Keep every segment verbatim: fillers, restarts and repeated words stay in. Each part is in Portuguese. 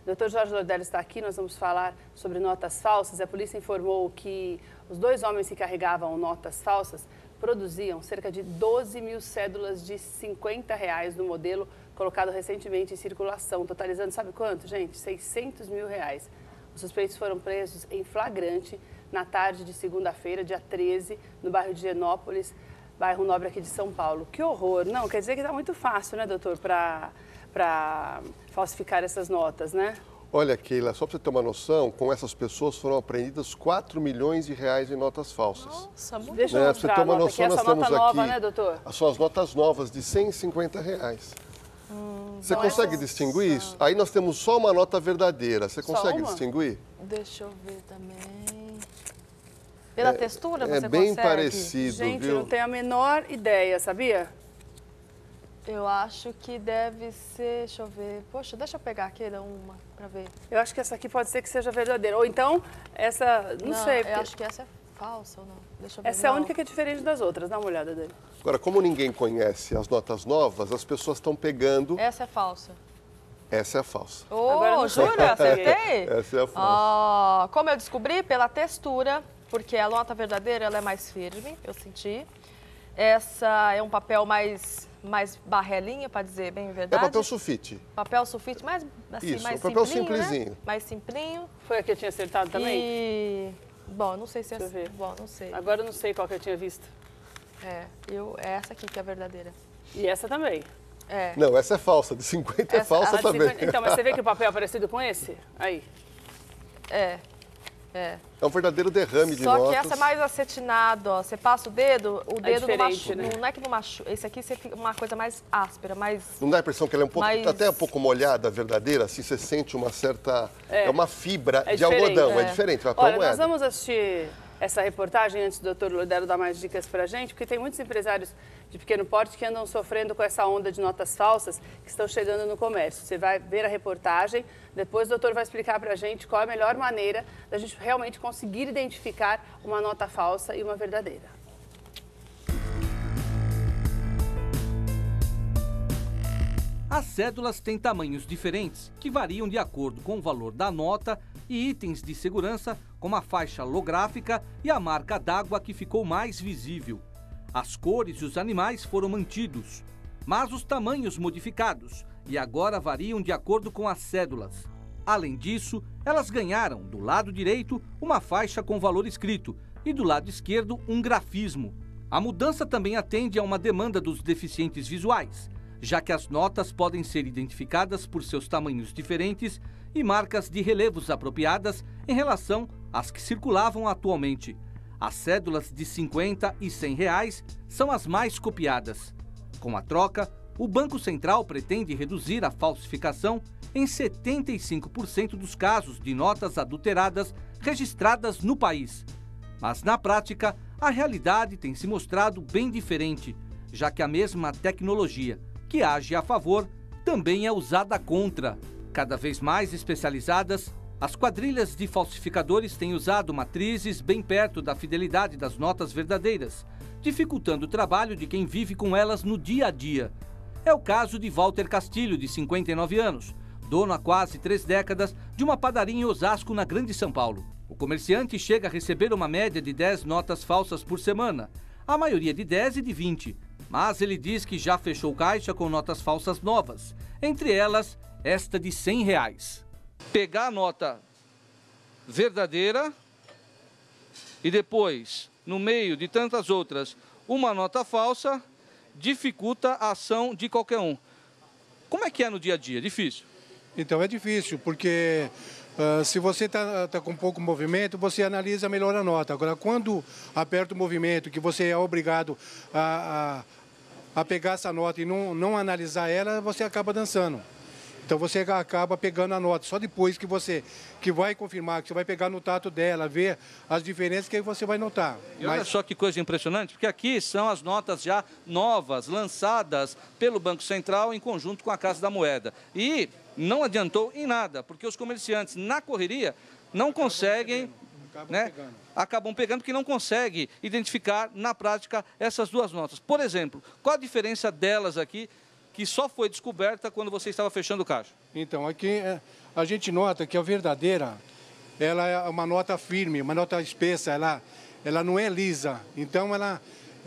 doutor Jorge Lordelli está aqui, nós vamos falar sobre notas falsas. A polícia informou que os dois homens que carregavam notas falsas produziam cerca de doze mil cédulas de cinquenta reais no modelo colocado recentemente em circulação, totalizando, sabe quanto, gente? seiscentos mil reais. Os suspeitos foram presos em flagrante na tarde de segunda-feira, dia treze, no bairro de Genópolis, bairro nobre aqui de São Paulo. Que horror! Não, quer dizer que está muito fácil, né, doutor, para para falsificar essas notas, né? Olha, Keila, só para você ter uma noção, com essas pessoas foram apreendidas quatro milhões de reais em notas falsas. Nossa, deixa eu né? mostrar Pra você ter uma a nota noção, aqui. Essa nós nota temos nova, aqui, né, doutor? são as notas novas de cem e cinquenta reais. Hum, você então consegue essas... distinguir isso? Aí nós temos só uma nota verdadeira. Você Só consegue uma? distinguir? Deixa eu ver também. Pela é, textura, é você bem consegue? parecido, Gente, viu? não tenho a menor ideia, sabia? Eu acho que deve ser, deixa eu ver, poxa, deixa eu pegar aqui uma pra ver. Eu acho que essa aqui pode ser que seja verdadeira. Ou então, essa, não, Não, sei. eu Porque... acho que essa é falsa ou não. Deixa eu ver. Essa é a não. única que é diferente das outras. Dá uma olhada dele. Agora, como ninguém conhece as notas novas, as pessoas estão pegando... Essa é falsa. Essa é a falsa. Ô, Agora eu não sei. jura? Acertei? Essa é a falsa. Ah, como eu descobri? Pela textura, porque a nota verdadeira ela é mais firme, eu senti. Essa é um papel mais, mais barrelinha, para dizer bem a É verdade. papel sulfite. Papel sulfite, mais assim, Isso, mais um papel simplinho, simplesinho. né? Mais simplinho. Foi a que eu tinha acertado também? E... Bom, não sei se é... Deixa eu ver. Bom, não sei. Agora eu não sei qual que eu tinha visto. É, eu, é essa aqui que é a verdadeira. E essa também. É. Não, essa é falsa. De cinquenta é Essa- falsa Ah, de também. cinquenta Então, mas você vê que o papel é parecido com esse? Aí. É. É. É um verdadeiro derrame de Só notas. que essa é mais acetinado, ó. Você passa o dedo, o dedo não diferente, machuca. né? Não é que não machuca. Esse aqui você fica uma coisa mais áspera, mais. Não dá a impressão que ela é um pouco, Mas- até um pouco molhada, verdadeira, assim, você sente uma certa... É, É. uma fibra É de diferente, algodão, é, é. diferente, papel Olha, moeda. nós vamos assistir essa reportagem antes do doutor Lordelli dar mais dicas pra gente, porque tem muitos empresários de pequeno porte que andam sofrendo com essa onda de notas falsas que estão chegando no comércio. Você vai ver a reportagem, depois o doutor vai explicar pra gente qual é a melhor maneira da gente realmente conseguir identificar uma nota falsa e uma verdadeira. As cédulas têm tamanhos diferentes, que variam de acordo com o valor da nota e itens de segurança, como a faixa lográfica e a marca d'água que ficou mais visível. As cores e os animais foram mantidos, mas os tamanhos modificados e agora variam de acordo com as cédulas. Além disso, elas ganharam, do lado direito, uma faixa com valor escrito e do lado esquerdo um grafismo. A mudança também atende a uma demanda dos deficientes visuais, já que as notas podem ser identificadas por seus tamanhos diferentes e marcas de relevos apropriadas em relação às que circulavam atualmente. As cédulas de cinquenta e cem reais são as mais copiadas. Com a troca, o Banco Central pretende reduzir a falsificação em setenta e cinco por cento dos casos de notas adulteradas registradas no país. Mas, na prática, a realidade tem se mostrado bem diferente, já que a mesma tecnologia que age a favor também é usada contra. Cada vez mais especializadas, as quadrilhas de falsificadores têm usado matrizes bem perto da fidelidade das notas verdadeiras, dificultando o trabalho de quem vive com elas no dia a dia. É o caso de Walter Castilho, de cinquenta e nove anos, dono há quase três décadas de uma padaria em Osasco, na Grande São Paulo. O comerciante chega a receber uma média de dez notas falsas por semana, a maioria de dez e de vinte. Mas ele diz que já fechou caixa com notas falsas novas, entre elas esta de cem reais. Pegar a nota verdadeira e depois, no meio de tantas outras, uma nota falsa, dificulta a ação de qualquer um. Como é que é no dia a dia? Difícil? Então é difícil, porque uh, se você está tá com pouco movimento, você analisa melhor a nota. Agora, quando aperta o movimento, que você é obrigado a, a, a pegar essa nota e não, não analisar ela, você acaba dançando. Então você acaba pegando a nota só depois que você que vai confirmar, que você vai pegar no tato dela, ver as diferenças que aí você vai notar. E olha só que coisa impressionante, porque aqui são as notas já novas, lançadas pelo Banco Central em conjunto com a Casa da Moeda. E não adiantou em nada, porque os comerciantes na correria não conseguem, Acabam né, pegando. acabam pegando porque não conseguem identificar na prática essas duas notas. Por exemplo, qual a diferença delas aqui, que só foi descoberta quando você estava fechando o caixa? Então, aqui, é, a gente nota que a verdadeira, ela é uma nota firme, uma nota espessa, ela, ela não é lisa. Então, ela,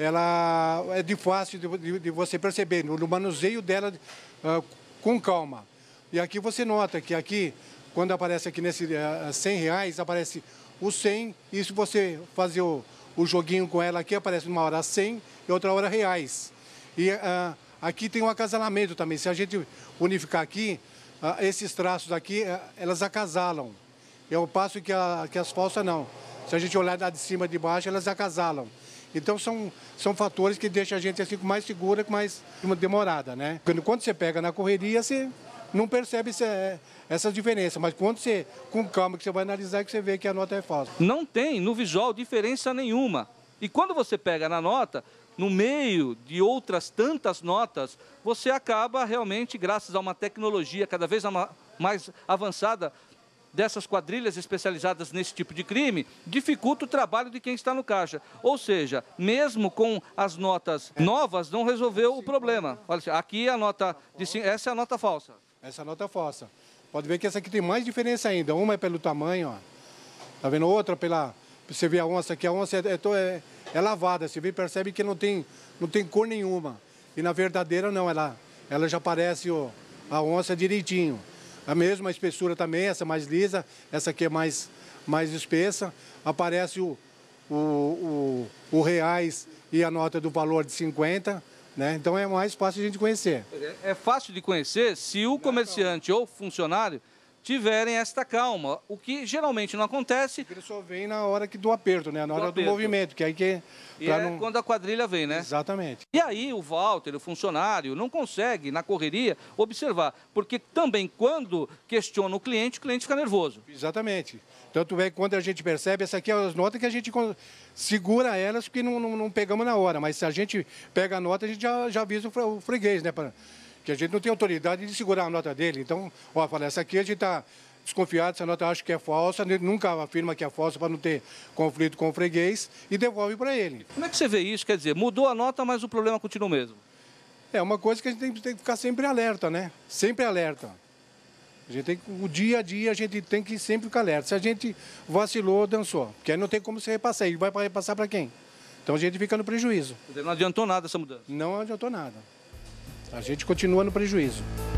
ela é de fácil de, de, de você perceber, no, no manuseio dela uh, com calma. E aqui você nota que aqui, quando aparece aqui nesse uh, cem reais, aparece o cem, e se você fazer o, o joguinho com ela aqui, aparece uma hora cem e outra hora reais. E uh, aqui tem um acasalamento também. Se a gente unificar aqui, uh, esses traços aqui, uh, elas acasalam. É o passo que, a, que as falsas não. Se a gente olhar lá de cima e de baixo, elas acasalam. Então, são, são fatores que deixam a gente assim mais segura, com mais demorada, né? Quando, quando você pega na correria, você não percebe essa, essa diferença. Mas quando você, com calma, que você vai analisar, que você vê que a nota é falsa. Não tem, no visual, diferença nenhuma. E quando você pega na nota, no meio de outras tantas notas, você acaba realmente, graças a uma tecnologia cada vez mais avançada, dessas quadrilhas especializadas nesse tipo de crime, dificulta o trabalho de quem está no caixa. Ou seja, mesmo com as notas novas, não resolveu o problema. Olha, aqui a nota de cinco, essa é a nota falsa. Essa é a nota falsa. Pode ver que essa aqui tem mais diferença ainda. Uma é pelo tamanho, ó. Tá vendo? Outra pela... Você vê a onça aqui, a onça é, é, é lavada. Você vê, percebe que não tem, não tem cor nenhuma. E na verdadeira não, ela, ela já parece ó, a onça direitinho. A mesma espessura também, essa mais lisa, essa aqui é mais, mais espessa. Aparece o, o, o, o reais e a nota do valor de cinquenta, né? Então é mais fácil a gente conhecer. É fácil de conhecer se o comerciante ou funcionário tiverem esta calma, o que geralmente não acontece. Ele só vem na hora que, do aperto, né? Na hora do, do movimento, que aí que... E é não... quando a quadrilha vem, né? Exatamente. E aí o Walter, o funcionário, não consegue, na correria, observar. Porque também, quando questiona o cliente, o cliente fica nervoso. Exatamente. Tanto é que quando a gente percebe, essa aqui é as notas que a gente segura elas, porque não, não, não pegamos na hora. Mas se a gente pega a nota, a gente já, já avisa o freguês, né? Pra... que a gente não tem autoridade de segurar a nota dele. Então, ó, fala, essa aqui a gente está desconfiado, essa nota acha que é falsa, ele nunca afirma que é falsa para não ter conflito com o freguês e devolve para ele. Como é que você vê isso? Quer dizer, mudou a nota, mas o problema continua o mesmo? É uma coisa que a gente tem, tem que ficar sempre alerta, né? Sempre alerta. A gente tem, o dia a dia a gente tem que sempre ficar alerta. Se a gente vacilou, dançou. Porque aí não tem como se repassar. E vai repassar para quem? Então a gente fica no prejuízo. Quer dizer, não adiantou nada essa mudança? Não adiantou nada. A gente continua no prejuízo.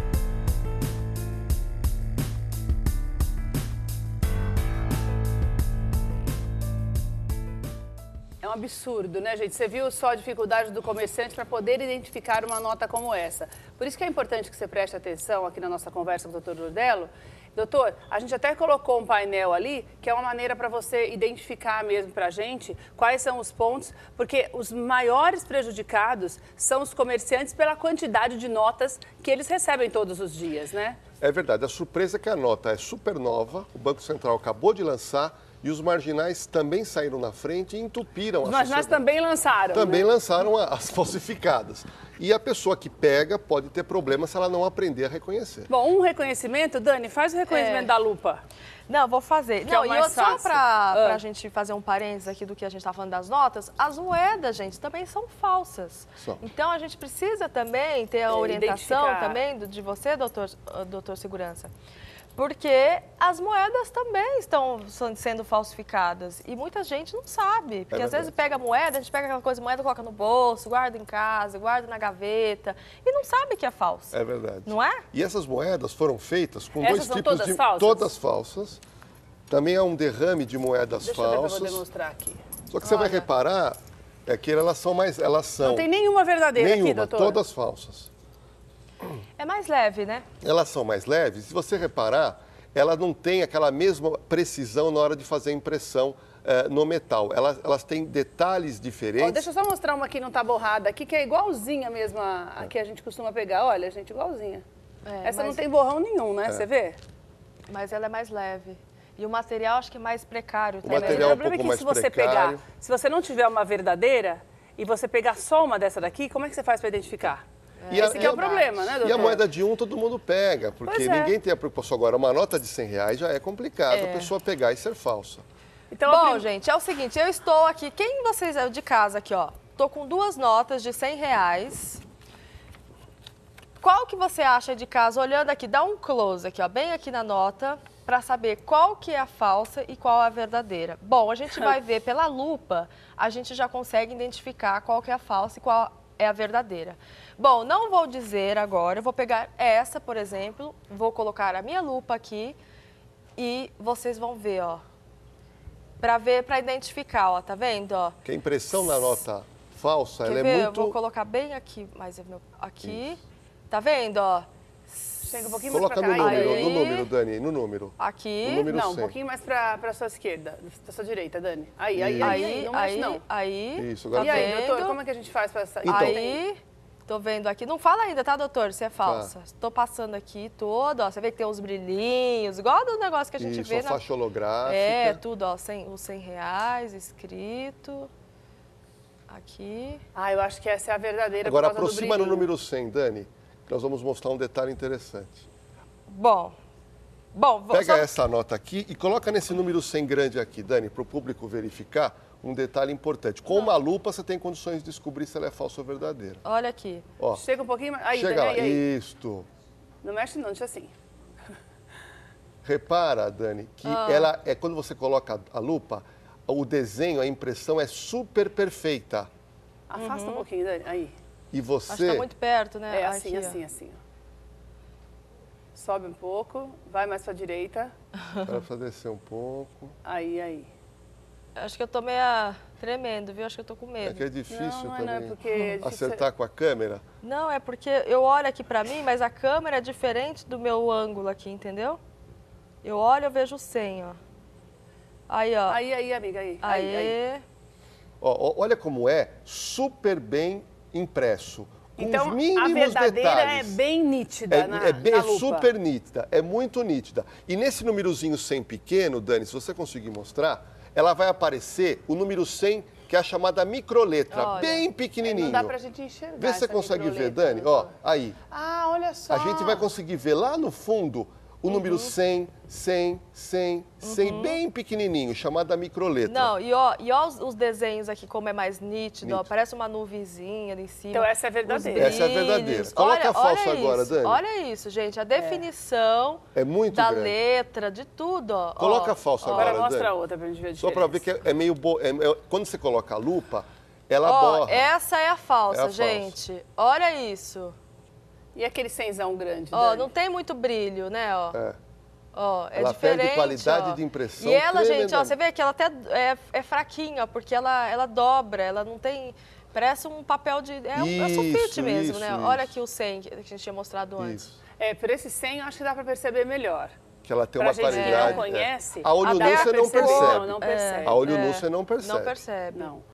É um absurdo, né, gente? Você viu só a dificuldade do comerciante para poder identificar uma nota como essa. Por isso que é importante que você preste atenção aqui na nossa conversa com o doutor Dordello. Doutor, a gente até colocou um painel ali, que é uma maneira para você identificar mesmo para a gente quais são os pontos, porque os maiores prejudicados são os comerciantes pela quantidade de notas que eles recebem todos os dias, né? É verdade. A surpresa é que a nota é super nova, o Banco Central acabou de lançar e os marginais também saíram na frente e entupiram os a marginais sociedade. também lançaram, Também né? lançaram as falsificadas. E a pessoa que pega pode ter problema se ela não aprender a reconhecer. Bom, um reconhecimento, Dani, faz o reconhecimento É. da lupa. Não, vou fazer. Que Não, é o e mais eu, só fácil. para Ah. a gente fazer um parênteses aqui do que a gente está falando das notas, as moedas, gente, também são falsas. São. Então, a gente precisa também ter a É, orientação identificar. também do- de você, doutor, doutor Segurança. Porque as moedas também estão son- sendo falsificadas e muita gente não sabe. Porque É às vezes verdade. pega moeda, a gente pega aquela coisa, moeda, coloca no bolso, guarda em casa, guarda na gaveta e não sabe que é falsa. É verdade. Não é? E essas moedas foram feitas com Essas dois são tipos todas de... falsas? Todas falsas. Também há um derrame de moedas Deixa eu ver que eu vou falsas. demonstrar aqui. Só que você vai Olha. reparar é que elas são mais... Elas são... Não tem nenhuma verdadeira nenhuma, aqui, doutor. todas falsas. É mais leve, né? Elas são mais leves. Se você reparar, ela não tem aquela mesma precisão na hora de fazer a impressão eh, no metal. Elas, elas têm detalhes Ó, diferentes. deixa eu só mostrar uma que não tá borrada aqui, que é igualzinha mesmo a, a que a gente costuma pegar. Olha, gente, igualzinha. É, Essa mas- não tem borrão nenhum, né? Você vê? Mas ela é mais leve. E o material acho que é mais precário O também. material- o um problema pouco é que mais se você precário. pegar, se você não tiver uma verdadeira e você pegar só uma dessa daqui, como é que você faz para identificar? E a- Esse que é o e a- problema, né, doutor? E a moeda de um todo mundo pega, porque Pois é. ninguém tem a preocupação. Agora, uma nota de cem reais já é complicado a pessoa pegar e ser falsa. Então, a Bom, prim- gente, é o seguinte, eu estou aqui, quem vocês, de casa aqui, ó, tô com duas notas de cem reais. qual que você acha de casa, olhando aqui, dá um close aqui, ó, bem aqui na nota, para saber qual que é a falsa e qual é a verdadeira. Bom, a gente vai ver pela lupa, a gente já consegue identificar qual que é a falsa e qual é a verdadeira. Bom, não vou dizer agora, eu vou pegar essa, por exemplo, vou colocar a minha lupa aqui e vocês vão ver, ó, para ver, para identificar, ó, tá vendo, ó? Que a impressão na nota falsa, Quer ela ver? é Eu muito... vou colocar bem aqui, mais aqui, tá vendo, ó? Chega um pouquinho Coloca mais no pra cá. número, Aí. no número, Dani, no número. Aqui. No número Não, um cem. pouquinho mais pra, pra sua esquerda, pra sua direita, Dani. Aí, aí, aí, Aí, não mexe aí, não. aí. Isso, tá agora E aí, vendo? doutor, como é que a gente faz pra essa... Então. Aí, tô vendo aqui. Não fala ainda, tá, doutor, se é falsa. Tô passando aqui todo, ó. Você vê que tem uns brilhinhos, igual do negócio que a gente Isso, vê a na... faixa holográfica. É, tudo, ó, cem, os cem reais escrito. Aqui. Ah, eu acho que essa é a verdadeira Agora por causa do aproxima no brilhinho. número cem, Dani, que nós vamos mostrar um detalhe interessante. Bom. Bom, vou Pega só... essa nota aqui e coloca nesse número cem grande aqui, Dani, para o público verificar um detalhe importante. Com uma lupa você tem condições de descobrir se ela é falsa ou verdadeira. Olha aqui. Ó, Chega um pouquinho mais... Aí, chega Dani, lá, aí, aí. isto. Não mexe não, deixa assim. Repara, Dani, que Ah. ela é quando você coloca a lupa, o desenho, a impressão é super perfeita. Afasta um pouquinho, Dani. Aí. E Acho que você... tá muito perto, né? É assim, Aqui, ó. assim, assim. Ó. Sobe um pouco, vai mais pra direita. Para fazer descer um pouco. Aí, aí. Acho que eu tô meio tremendo, viu? Acho que eu tô com É medo. que é difícil Não, não é, também não, é porque é difícil. acertar com a câmera. Não, é porque eu olho aqui pra mim, mas a câmera é diferente do meu ângulo aqui, entendeu? Eu olho, eu vejo cem, ó. Aí, ó. Aí, aí, amiga, aí. Aê. aí, aí. Ó, ó, olha como é super bem impresso. Com Então, os a mínimos verdadeira detalhes. é bem nítida É, na, é bem- na é lupa. super nítida, é muito nítida. E nesse númerozinho cem pequeno, Dani, se você conseguir mostrar, ela vai aparecer o número cem, que é a chamada microletra, Olha. bem pequenininho. Não dá pra gente enxergar. Vê se você essa consegue ver, microletra, Dani. Ó, doutor. aí. Ah, olha só. A gente vai conseguir ver lá no fundo o número cem, cem, cem, cem, bem pequenininho, chamada microletra. Não, e ó, e ó os, os desenhos aqui, como é mais nítido, ó, Nítido. parece uma nuvenzinha ali em cima. Então essa é os verdadeira. Essa é a brilhos. verdadeira. Coloca Olha- a falsa olha agora, isso, Dani. Olha isso, gente, a definição É muito da grande. letra, de tudo, ó. Coloca ó, a falsa ó. agora, Agora mostra Dani. a outra pra gente ver a Só diferença. para ver que é, é meio... Bo... é- é- quando você coloca a lupa, ela Ó, borra. essa é a falsa, É a falsa. gente. Olha isso. E aquele cenzão grande, Ó, Dani? não tem muito brilho, né, ó. É. Ó, é Ela diferente, perde qualidade ó. de impressão E ela, gente, ó, tremendamente. você vê que ela até é, é fraquinha, ó, porque ela, ela dobra, ela não tem... Parece um papel de... É, um- é Isso, sulfite mesmo, isso, né? isso. Olha aqui o cem que a gente tinha mostrado antes. Isso. É, por esse cem eu acho que dá pra perceber melhor. Que ela tem Pra uma gente que não qualidade. conhece, é. A olho até nu você não perceber, percebe. Não, não percebe. A olho É, nu você não percebe. Não percebe. Não.